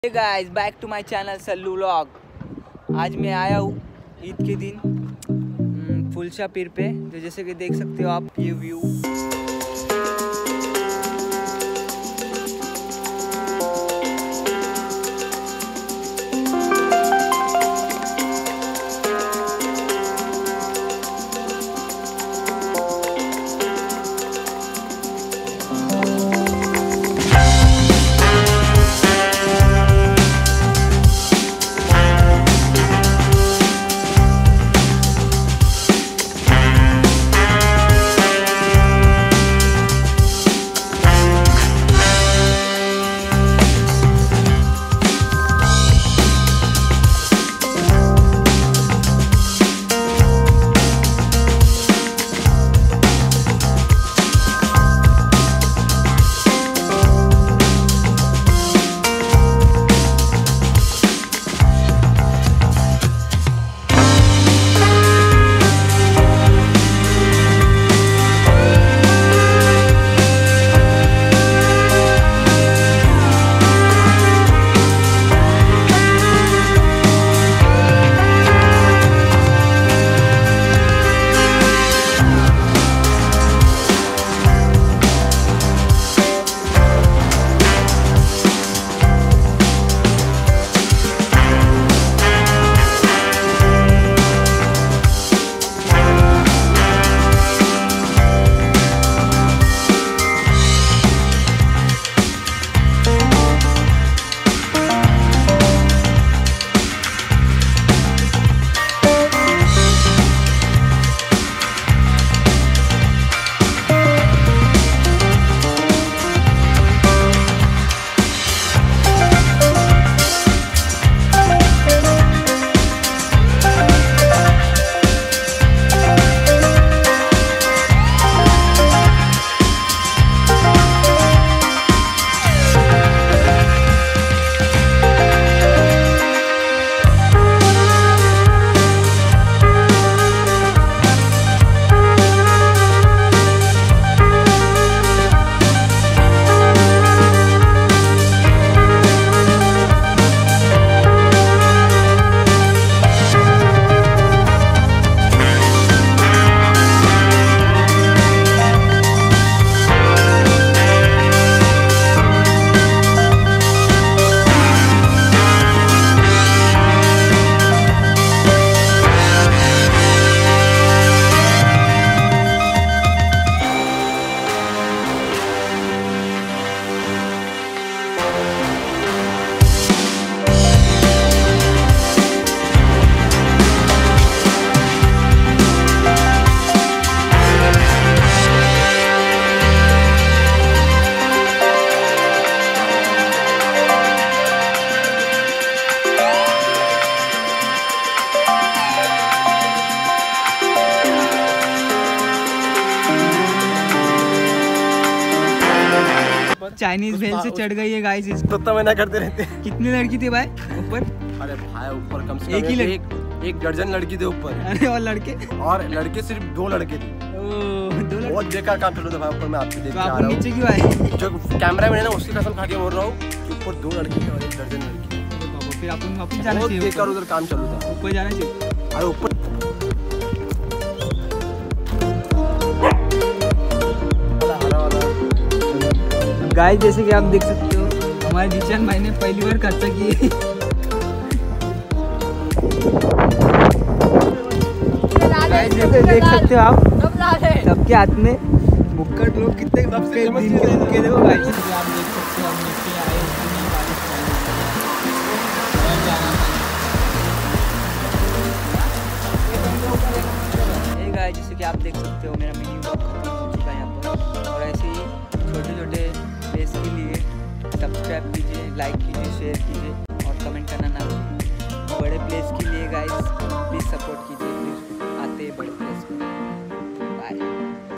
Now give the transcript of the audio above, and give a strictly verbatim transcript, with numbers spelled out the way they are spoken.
Hey guys, back to my channel Sallu vlog. आज मैं आया हूँ ईद के दिन फुलशा पीर पे, जो जैसे कि देख सकते हो आप ये व्यू। चाइनीज भेल से चढ़ गई है गाइस। इस तो मना करते रहते हैं। कितनी लड़की थी भाई ऊपर? अरे भाई ऊपर कम से कम एक ही लड़की, एक, एक दर्जन लड़की थे ऊपर। अरे और लड़के? और लड़के सिर्फ दो लड़के थे। ओह, दो लड़के। बहुत बेकार काम चल रहा था भाई ऊपर। मैं आपसे देख के आ रहा हूं। नीचे क्यों आए? जो कैमरा मैन है ना, उसकी कसम खा के बोल रहा हूँ कि ऊपर दो लड़के थे और एक दर्जन लड़की। फिर अपन वापस जाना चाहिए। बेकार उधर काम चल रहा था। ऊपर जाना चाहिए। अरे ऊपर गाइस, जैसे कि आप देख सकते हो हमारे जिचन भाई ने पहली बार खर्चा किए। गाइस, जैसे देख सकते हो आप सबके हाथ में बुक्कट लोग कितने सबसे दिन के दिन के देखो गाइस। आप देख सकते हो हम नीचे आए, इतनी बारिश चालू है। गाइस, जैसे कि आप देख सकते हो मेरा मिनी व्लॉग खत्म हो चुका है यहाँ पर। और ऐसे ही छोटे छोटे प्लेस के लिए सब्सक्राइब कीजिए, लाइक कीजिए, शेयर कीजिए और कमेंट करना ना भूलिए। बड़े प्लेस के लिए गाइस प्लीज़ सपोर्ट कीजिए, प्लीज़ आते हैं बड़े प्लेस में।